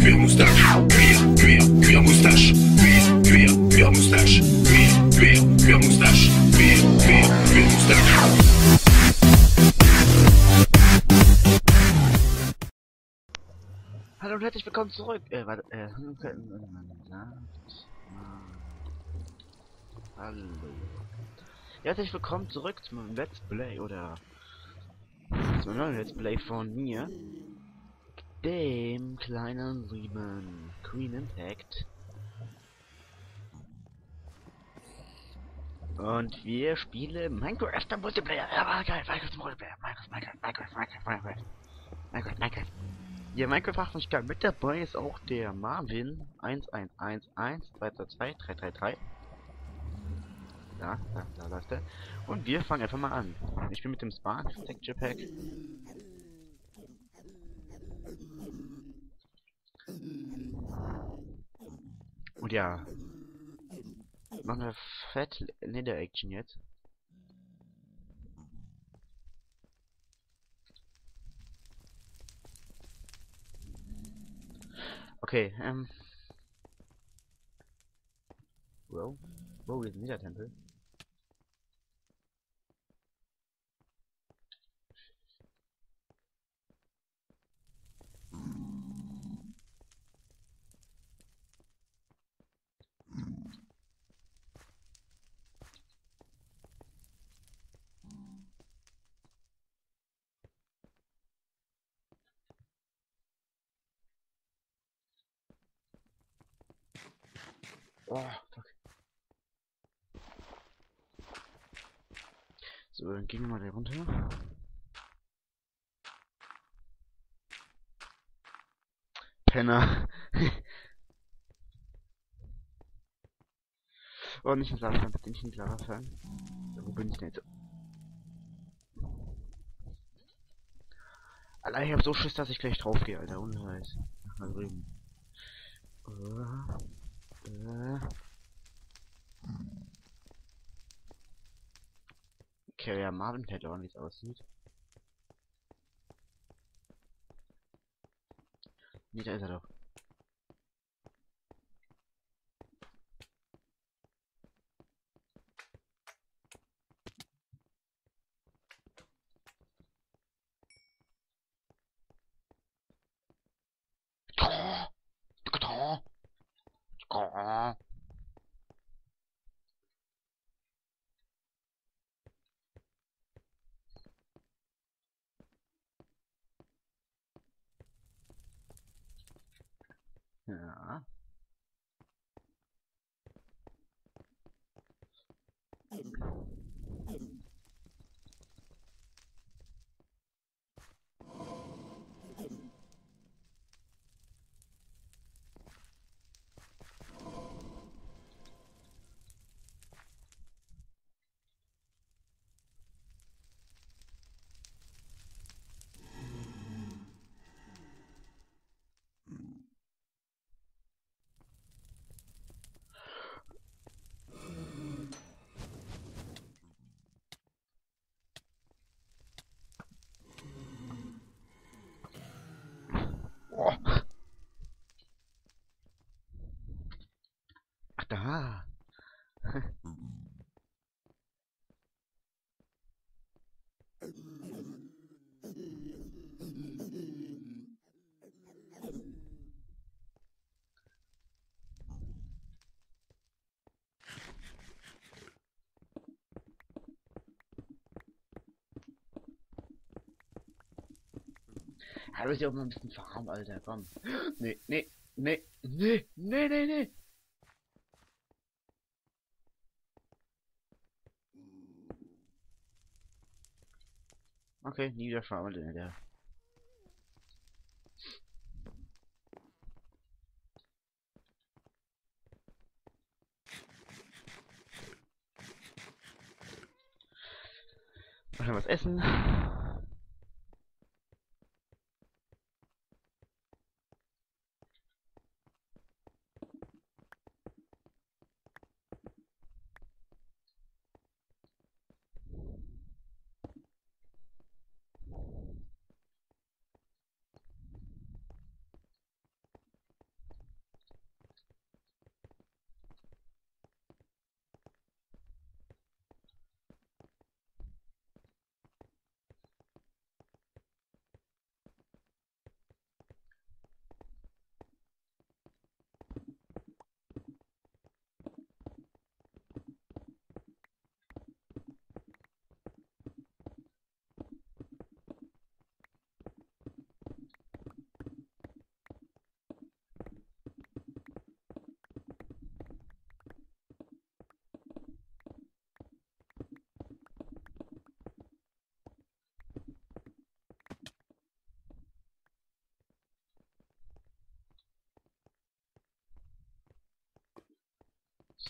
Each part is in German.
cuir moustache, cuir moustache, cuir moustache, cuir moustache, cuir moustache. Hallo und herzlich willkommen zurück. Hallo. Herzlich willkommen zurück zu meinem Let's Play oder zu einem neuen Let's Play von mir, dem kleinen lieben Queen Impact. Und wir spielen Minecraft Multiplayer. Ja, geil, Minecraft Multiplayer. Minecraft. Ja, Minecraft macht mich geil. Mit dabei ist auch der Marvin 1111222 Da läuft er. Und wir fangen einfach mal an. Ich bin mit dem Spark Texture Pack. Und ja, machen wir fett Nether Action jetzt. Okay, Wow, hier ist ein Nether-Tempel. Oh, fuck. So, dann gehen wir mal da runter. Penner. Oh, nicht ins Lava, bitte nicht ins Lava fallen. Wo bin ich denn jetzt? Alter, ich hab so Schiss, dass ich gleich drauf gehe, Alter, ohne Scheiß. Nach drüben. Okay, ja, Marvin fällt auch, wie es aussieht. Nee, da ist er doch. Ja. Oh. Ach, da. Ja, du bist ja auch mal ein bisschen Farm, Alter, komm. Nee. Okay, nie wieder Farm, Alter. Mal was essen.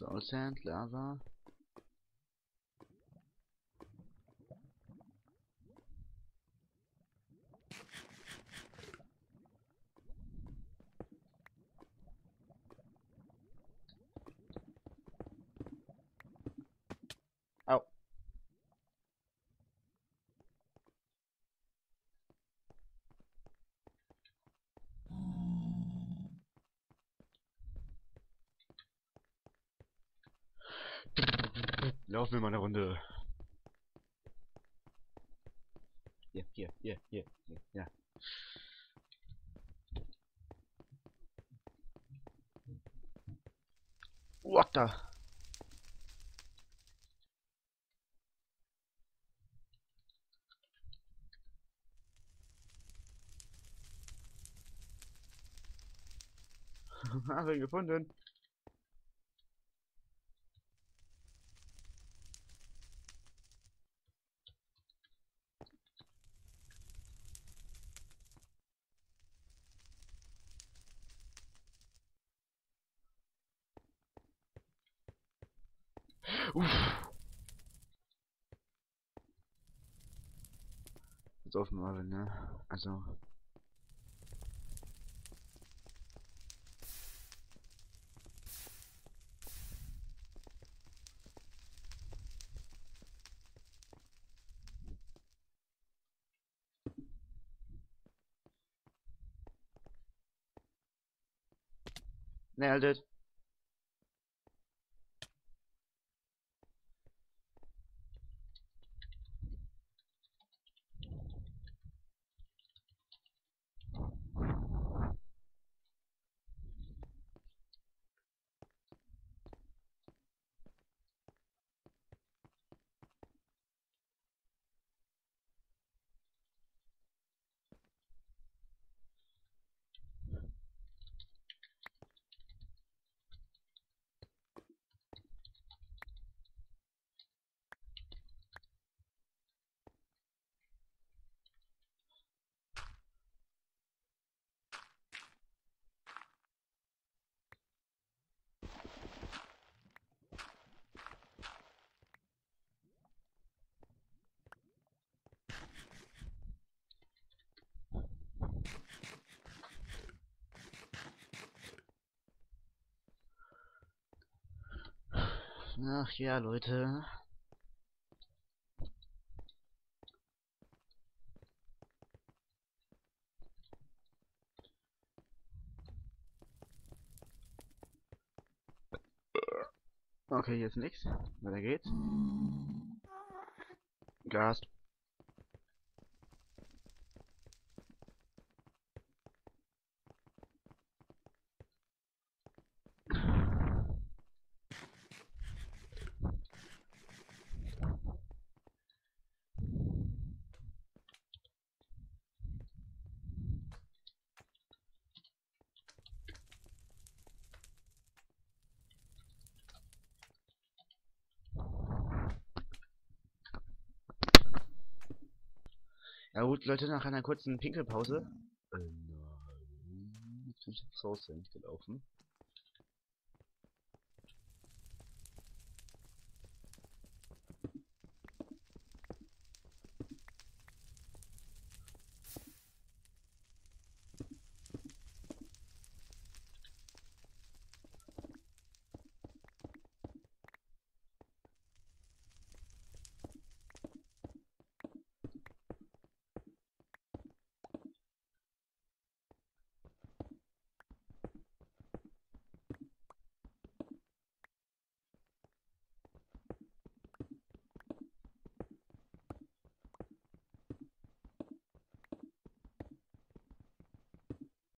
Soul Sand, Lava. Au. Laufen wir mal eine Runde. Hier. Ja. What the? Haben wir ihn gefunden. Uff. Jetzt auf Marvin, ne? Also. Nailed it. Ach ja, Leute. Okay, jetzt nichts. Weiter geht's. Gas. Ja gut, Leute, nach einer kurzen Pinkelpause. Nein. Jetzt bin ich aufs Haus gelaufen.